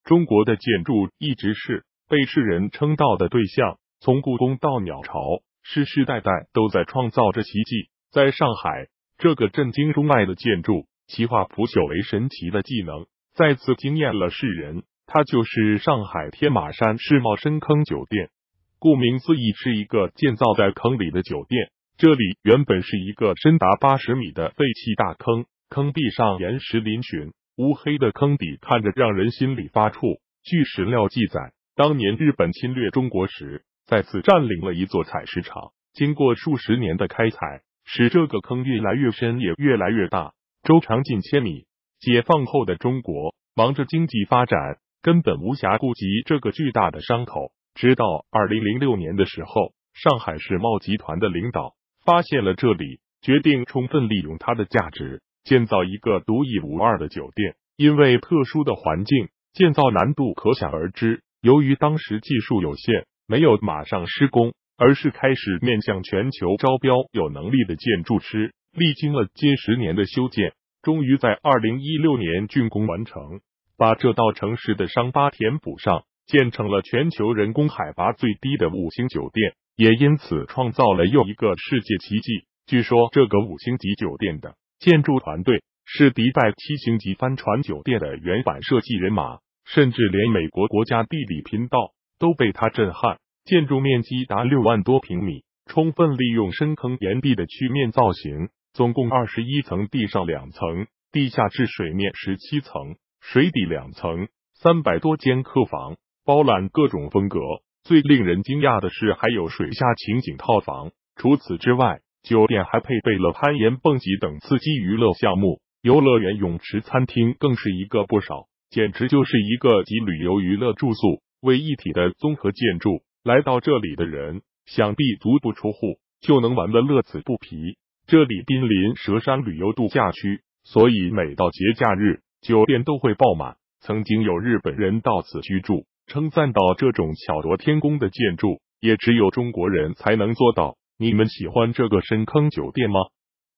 中国的建筑一直是被世人称道的对象，从故宫到鸟巢，世世代代都在创造着奇迹。在上海，这个震惊中外的建筑，其化腐朽为神奇的技能，再次惊艳了世人。它就是上海天马山世贸深坑酒店。顾名思义，是一个建造在坑里的酒店。这里原本是一个深达80米的废弃大坑，坑壁上岩石嶙峋，乌黑的坑底看着让人心里发怵。据史料记载，当年日本侵略中国时，在此占领了一座采石场，经过数十年的开采，使这个坑越来越深，也越来越大，周长近1000米。解放后的中国忙着经济发展，根本无暇顾及这个巨大的伤口。直到2006年的时候，上海世贸集团的领导发现了这里，决定充分利用它的价值，建造一个独一无二的酒店。因为特殊的环境，建造难度可想而知。由于当时技术有限，没有马上施工，而是开始面向全球招标有能力的建筑师。历经了近10年的修建，终于在2016年竣工完成，把这道城市的伤疤填补上，建成了全球人工海拔最低的5星酒店，也因此创造了又一个世界奇迹。据说这个5星级酒店的建筑团队是迪拜7星级帆船酒店的原版设计人马，甚至连美国国家地理频道都被他震撼。建筑面积达6万多平米，充分利用深坑岩壁的曲面造型，总共21层，地上2层，地下至水面17层，水底2层，300多间客房，包揽各种风格。最令人惊讶的是，还有水下情景套房。除此之外，酒店还配备了攀岩、蹦极等刺激娱乐项目，游乐园、泳池、餐厅更是一个不少，简直就是一个集旅游、娱乐、住宿为一体的综合建筑。来到这里的人，想必足不出户就能玩得乐此不疲。这里濒临佘山旅游度假区，所以每到节假日，酒店都会爆满。曾经有日本人到此居住，称赞到这种巧夺天工的建筑，也只有中国人才能做到。你们喜欢这个深坑酒店吗？